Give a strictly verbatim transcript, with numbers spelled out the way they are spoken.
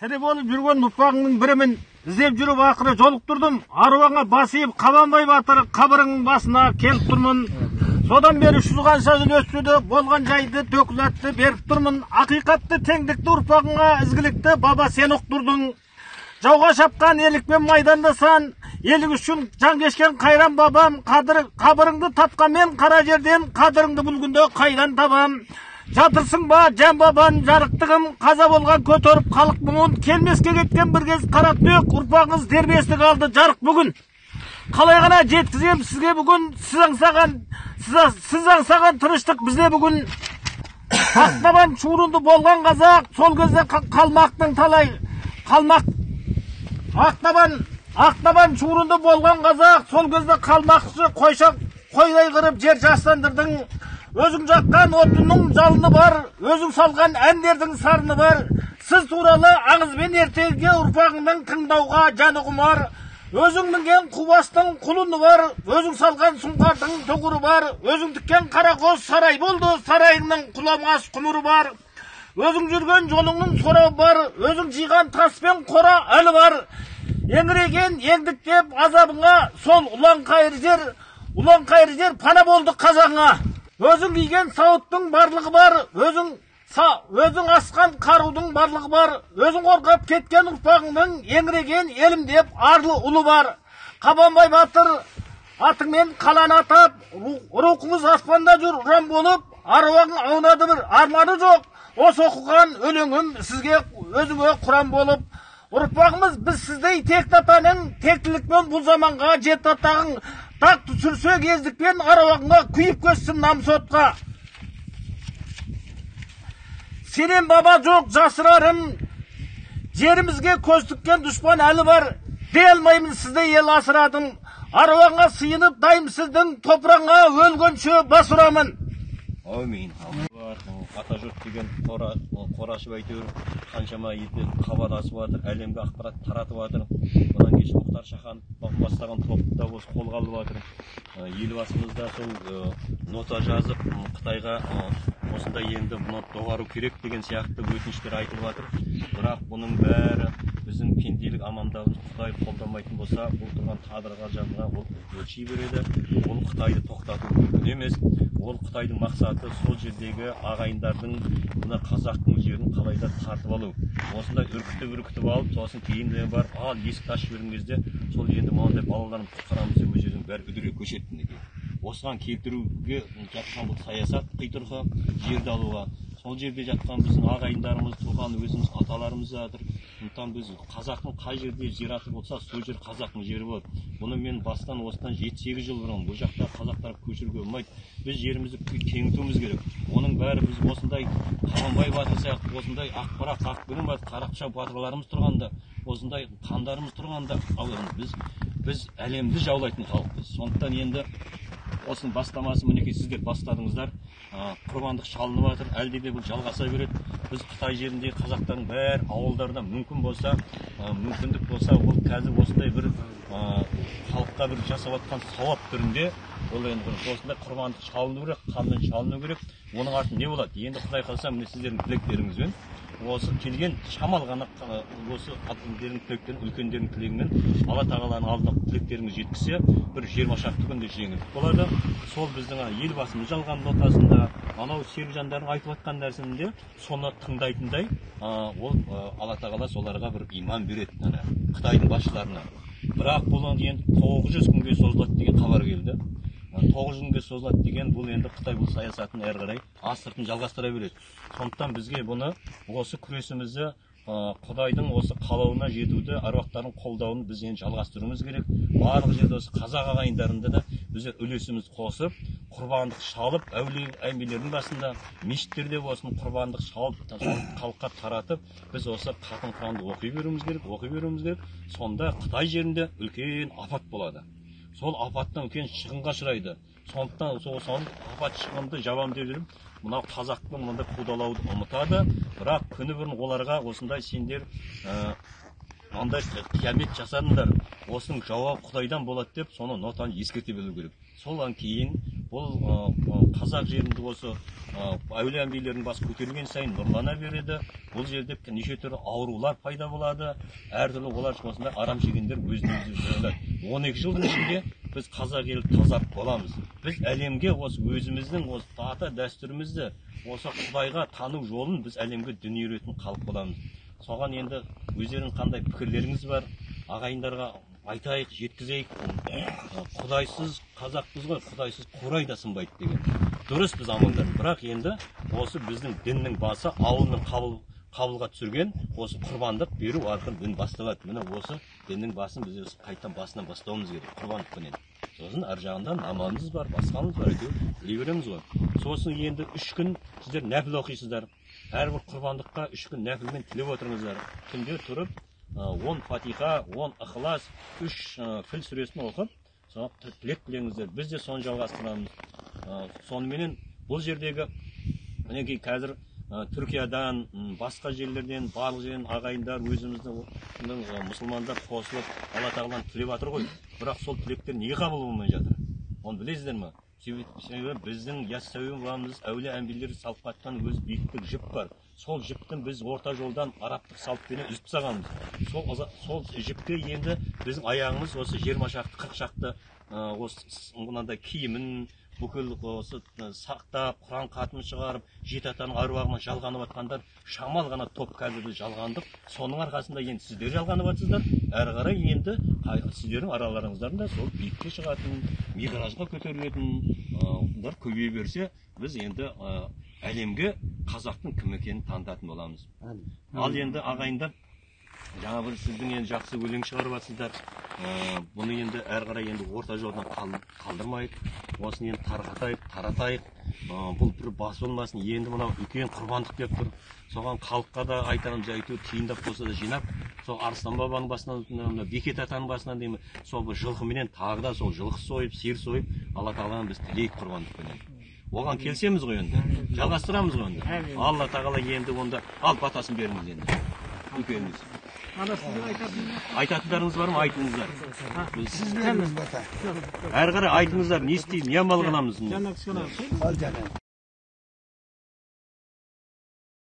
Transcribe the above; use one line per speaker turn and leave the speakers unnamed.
тірі болып жүрген ұрпағыңның бірімін іздеп жүріп ақыры жолықтырдым. Аруаңа бас иіп Қабанбай батыр қабіріңнің басына келіп тұрмын. Содан бері шұзғанша жыл өтті, болған жайды төкіләтті беріп тұрмын. Ақиқатты, теңдікті ұрпағыңа ізгілікті баба сен ұқтырдың. Жауға шапқан елікпен майдандасан, елік үшін жан кешкен қайран бабам, қабіріңді тапқан мен қара жерден, қадіріңді бұл күнде қайдан табам. Жатырсың ба жан бабан жарықтығым, қаза болған көтеріп халық мұңын, келмеске кеткен бір кез қара түнек, ұрпағыңыз дербестік алды жарық бүгін. Қалай ғана жеткізем сізге бүгін, сіз аңсаған, сіз аңсаған тыныштық бізде бүгін. Ақтабан шуырынды болған қазақ, сол кезде қалмақтың талай, қалмақ, Ақтабан, Ақтабан шуырынды болған қазақ, сол кезде қалмақшы қойшақ, қойдай қырып жер жастандырдың. Өзің жаққан отының жалыны бар, өзің салған әндердің сарыны бар. Сіз туралы аңызбен ертегі ұрпағыңның тыңдауға жаны құмар. Өзің мінген қубастың құлыны бар, өзің салған сұңқардың тұғыры бар. Өзің тіккен қарақоз сарай болды, сарайыңның құламас құмыры бар. Өзің жүрген жолыңның сорабы бар, өзің жиған таспен қора әлі бар. Еңіреген еңдік деп азабыңа, сол ұлан қайыр жер, ұлан қайыр жер пана болды қазағыңа. Өзің киген сауыттың барлығы бар, өзің өзің асқан қарудың барлығы бар, өзің қорқап кеткен ұрпағыңның еңіреген елім деп арлы ұлы бар. Қабанбай батыр атыңмен қаланы атап, рухыңыз аспанда жүр ұран болып, аруағың аунады бір арманы жоқ. Осы оқыған өлеңім сізге өзіңе құран болып. Ұрпағымыз біз сіздей текті атаның, тектілікпен бұл заманға жетті атағың. Тақ түсірсе кездікпен аруағыңа күйіп көссін намыс отқа. Сенен баба жоқ жасырарым, жерімізге көз тіккен дұшпан әлі бар. Дей алмаймын сізді ел асырадым, аруағыңа сыйынып дайым сіздің топыраңа өлгенше бас ұрамын.
Әумин. Ата жұрт деген қорашып әйтеуір қаншама елде хабарласып жатыр, әлемге ақпарат таратып жатыр. Бұдан кеш Мұхтар Шахан бастаған топты да осы қолға алып жатыр. Елбасымыз да сол нота жазып Қытайға осындай енді мұны доғару керек деген сияқты өтініштер айтылып жатыр. Бірақ бұның бәрі біздің пенделік амандығын Қытай қолдамайтын болса, бұл тұрған тағдырға жазылған ол өлшей береді. Ол Қытайды тоқтату мүмкін емес. Ол Қытайдың мақсаты сол жердегі ағайындардың мына қазақтың жерін қалайда тартып алу. Осындай үркітіп үркітіп алып, сосын кейін бар, ал есік ашып жүрген кезде сол енді мынандай балаларын құтқарамыз деп өз жердің бәрі үдіре көшетін екен. Осыған келтіруге жатқан бұл саясат қитұрқы жерді алуға. Сол жерде жатқан біздің ағайындарымыз, туған өзіміз аталарымыз жатыр. Сондықтан біз қазақтың қай жерде жер аты болса, сол жер қазақтың жері болады. Бұны мен бастан осыдан жеті сегіз жыл бұрын бұл жақта қазақтар көшіруге болмайды. Біз жерімізді кеңітуіміз керек. Оның бәрі біз осындай Қабанбай батыр сияқты, осындай ақпарат, ақбілім батыр, қарақша батырларымыз тұрғанда, осындай хандарымыз тұрғанда, біз біз әлемді жаулайтын халықпыз. Сондықтан енді осының бастамасы мінекей сіздер бастадыңыздар. Құрбандық шалынып жатыр, әлде де бұл жалғаса береді. Біз Қытай жерінде қазақтардың бәр ауылдарда мүмкін болса, мүмкіндік болса, ол қазір осындай бір халыққа бір жасап жатқан сауап түрінде ол енді осындай құрбандық шалыну керек, қанмен шалыну керек. Оның артында не болады? Енді Құдай қаласа міне сіздердің тілектеріңізбен осы келген шамал ғана осы атыңдердің тілектерін, үлкендердің тілегімен Алла тағаланың алдына тілектеріңіз жеткізсе, бір жиырма шақты күнде жеңілдік болады. Сол біздің елбасымыз жалған нотасында, анау серікжандардың айтып жатқан нәрсінде соны тыңдайтындай, ол Алла тағала соларға бір иман береді, Қытайдың басшыларына. Бірақ бұл енді тоғыз жүз күнге созылады деген хабар келді. тоғыз жүз күнге созылады деген бұл енді Қытай бұл саясатын әрі қарай астыртын жалғастыра береді. Сондықтан бізге бұны осы күресімізді Құдайдың осы қалауына жетуді, аруақтардың қолдауын біз енді жалғастыруымыз керек. Барлық жерде осы қазақ ағайындарында да біздер үлесіміз қосып, құрбандық шалып, әулие әмбиелердің басында мешіттерде болсын құрбандық шалып, халыққа таратып, біз осы қатын құранды оқи беруіміз керек, оқи беруіміз керек. Сонда Қытай жерінде үлкен апат болады. Сол апаттан үлкен шығынға ұшырайды. Сондықтан сол апат шығынды жабам деп жүріп, мынау қазақтың мынандай қудалауды ұмытады. Бірақ күні бұрын оларға осындай сендер мынандай қиямет жасадыңдар, осының жауабы Құдайдан болады деп, соны нотаны ескерте білу керек. Содан кейін бұл қазақ жерінде осы әулие әмбиелердің басы көтерілген сайын нұрлана береді. Бұл жерде неше түрлі аурулар пайда болады. Әртүрлі олар осындай арам шегендер өзін-өзі жүреді. он екі жылдың ішінде біз қазақ елі тазарып боламыз. Біз әлемге осы өзіміздің осы ата дәстүрімізді, осы Құдайға тану жолын біз әлемге дүние үйрететін халық боламыз. Соған енді өздерінің қандай пікірлеріңіз бар, ағайындарға айтайық, жеткізейік. Құдайсыз қазақпыз ғой, құдайсыз қурай да сынбайды деген. Дұрыс біз амандар. Бірақ енді осы біздің діннің басы ауылның қабыл қабылға түсірген осы құрбандық беру арқылы дін басталады. Міне осы діннің басын біз қайтадан басынан бастауымыз керек, құрбандықпен. Сосын ар жағында намазымыз бар, басқамыз бар, әйтеуір біле береміз ғой. Сосын енді үш күн сіздер нәпіл оқисыздар. Әрбір құрбандыққа үш күн нәпілмен тілеп отырыңыздар. Түнде тұрып он фатиха, он ықылас, үш філ сүресін оқып, соны тілек білеңіздер. Біз де соны жалғастырамыз. Соныменен бұл жердегі мінекей қазір Түркиядан, басқа жерлерден, барлық жерден ағайындар өзіміздің мұсылмандар қосылып, Алла тағаланы тілеп жатыр ғой. Бірақ сол тілектер неге қабыл болмай жатыр? Оны білесіздер ме? Себебі біздің яссауи бабамыз әулие әмбиелер салып қатқан өз биіктік жіп бар. Сол жіптің біз орта жолдан арабтық салтпенен үзіп тастағанбыз. Сол сол жіпке енді біздің аяғымыз осы жиырма шақты, қырық шақты осы мынандай киімін бүкіл осы сақтап, Құран хатымын шығарып, жеті атаның аруағына жалғанып жатқандар шамал ғана топ қазірде жалғандық. Соның арқасында енді сіздер жалғанып жатсыздар. Әрі қарай енді сіздердің араларыңыздарында сол биікке шығатын, миғражға көтерілетіндер көбейе берсе, біз енді әлемге қазақтың кім екенін танытатын боламыз. Ал енді ағайындар, жаңа бір сіздің енді жақсы өлең шығарып жатсыздар. Бұны енді әрі қарай енді орта жолдан қалдырмайық. Осыны енді тарқатайық, таратайық. Бұл бір бас болмасын. Енді мынау үлкен құрбандық деп тұр. Соған халыққа да айтарымыз, әйтеуір тиындап болса да жинап, сол Арыстан бабаның басынан, Бекет атаның басынан деймін, сол жылқыменен тағы да сол жылқы сойып, сиыр сойып, Алла тағаладан біз тілейік құрбандықпенен. Оған келсеміз ғой енді, жалғастырамыз ғой енді. Алла тағала енді онда ал батасын беріңіз енді. Үлкеніңіз. Айтатындарыңыз бар ма? Айтыңыздар. Әрі қарай айтыңыздар, не істейміз, не амал қыламыз?